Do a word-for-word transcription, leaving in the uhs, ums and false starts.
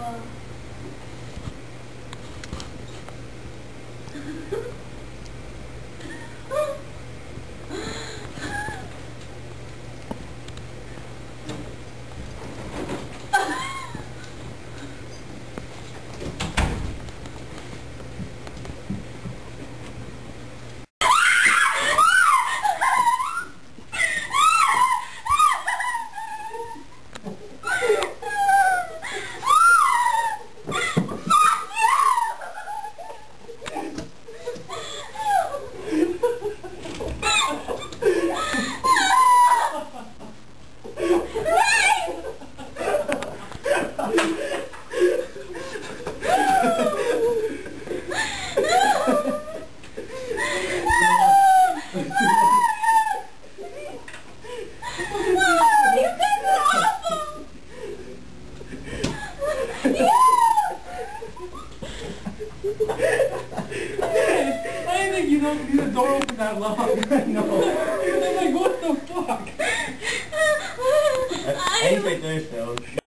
I didn't think you don't leave the door open that long. I know. I'm like, what the fuck? I ain't right there, so.